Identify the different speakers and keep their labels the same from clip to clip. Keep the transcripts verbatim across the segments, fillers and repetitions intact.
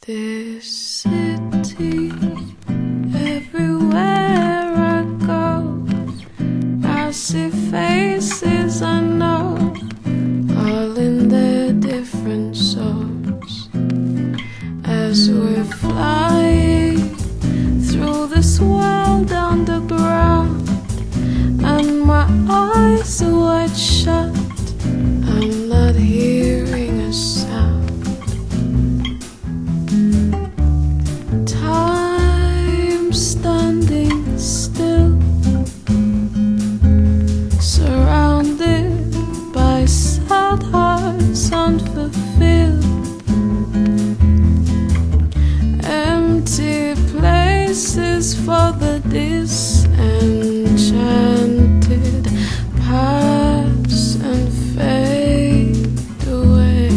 Speaker 1: This city, everywhere I go, I see faces I know, all in their different souls. As we're flying through this world underground, and my eyes are wide shut, I'm not hearing a sound. Time standing still, surrounded by sad hearts unfulfilled, empty places for the disenchanted pass and fade away.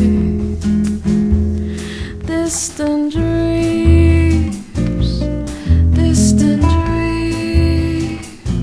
Speaker 1: Distant dreams, distant dreams,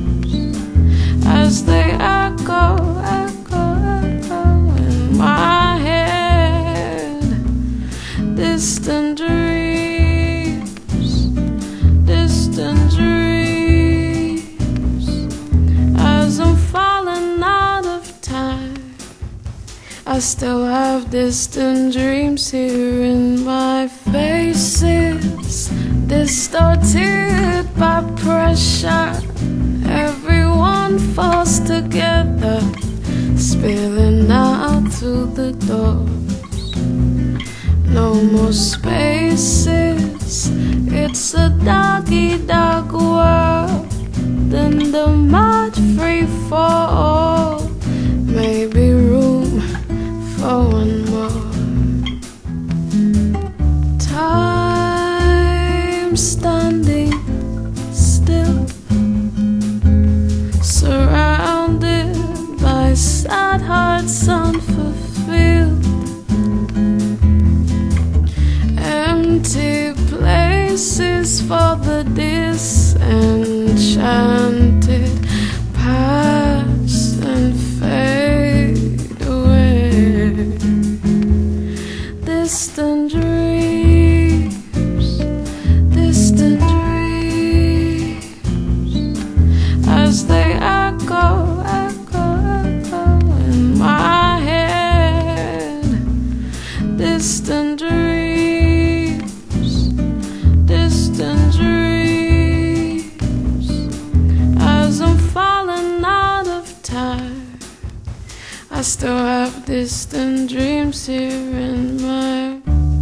Speaker 1: as they echo, echo, echo in my head. Distant dreams, distant dreams, as I'm falling out of time. I still have distant dreams here in my faces, distorted by pressure. Everyone falls together, spilling out through the doors. No more spaces, it's a dog-eat-dog world. In the mud, free fall, maybe room for one more. Time standing still, surrounded by sad hearts unfulfilled, empty places for the disenchanted pass and fade away. Distant dreams, distant dreams, as they echo, echo, echo in my head. Distant dreams, distant dreams, as I'm falling out of time. I still have distant dreams here in my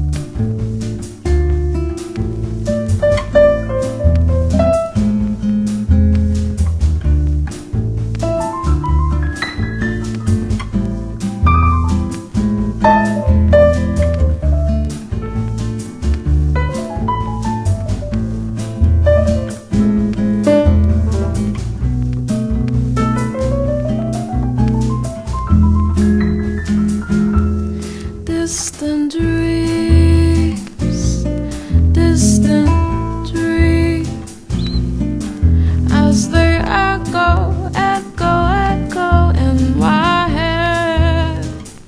Speaker 1: distant dreams, distant dreams, as they echo, echo, echo in my head.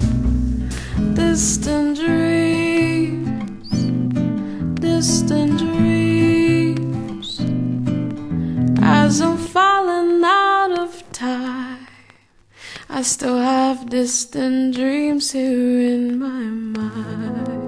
Speaker 1: Distant dreams, distant dreams, as I'm falling out of time. I still have distant dreams here in my mind.